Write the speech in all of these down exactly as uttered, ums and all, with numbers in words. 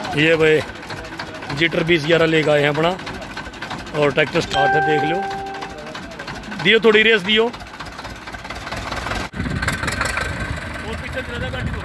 ये भाई जीटर बीस ग्यारह लेकर आए हैं अपना और ट्रैक्टर स्टार्ट है, देख लो। दियो थोड़ी रेस दियो। और पीछे चला जा गाड़ी को।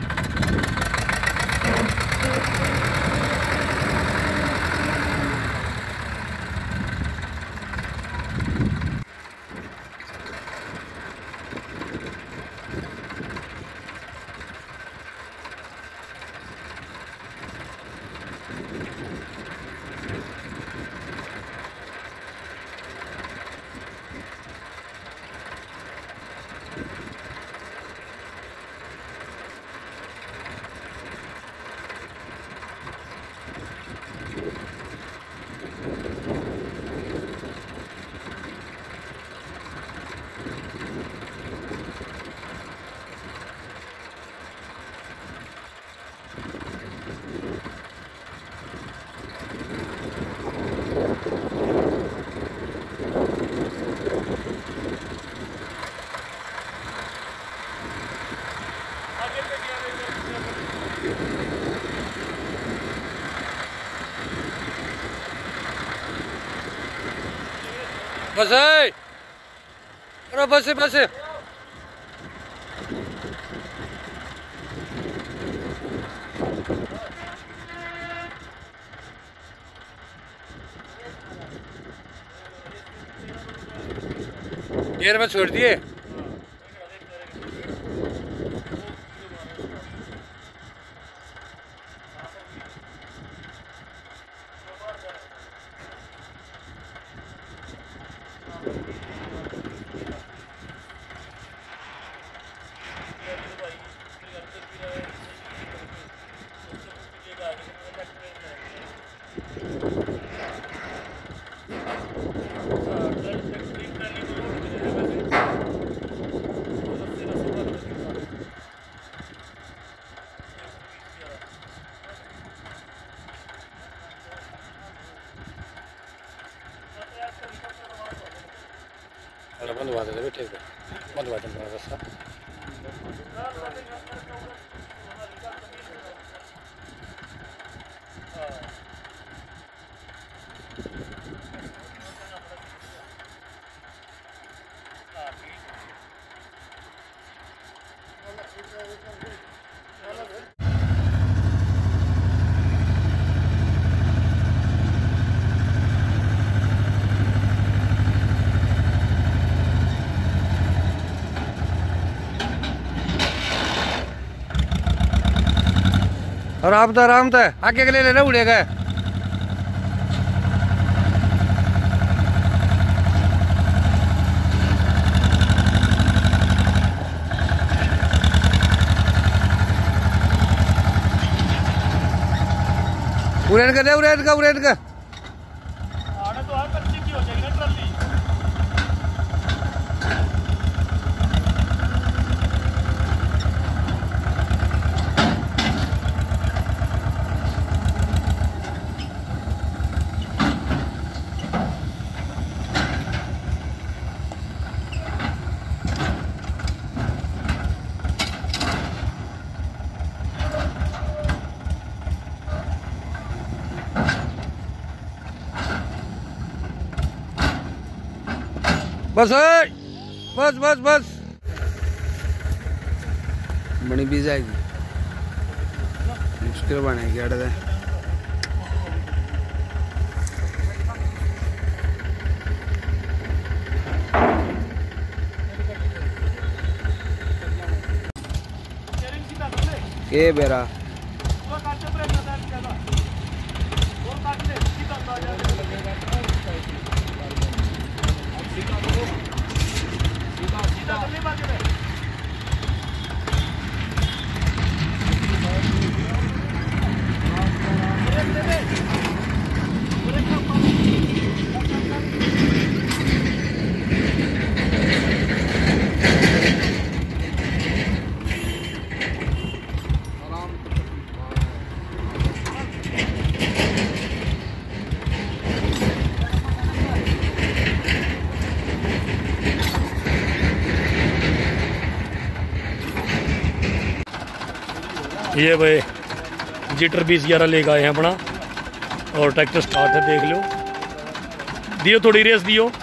बस है, अरे बस है बस है। गियर में छोड़ दिए। बंद हुआ था ठीक है, बंद हुआ था रास्ता। आराम था आराम था, आगे के लिए लेना उड़ेगा। उड़ेन का दे, उड़ेन का उड़ेन का आड़े तो हर बच्चे की हो जाएगी ना ट्रॉली। बस है, बस बस बस बड़ी बीज आएगी, मुश्किल बनेगी अड़े। के बेरा ये भाई जीटर बीस ग्यारह लेकर आए हैं अपना। और ट्रैक्टर स्टार्ट है, देख लो। दियो थोड़ी रेस दियो।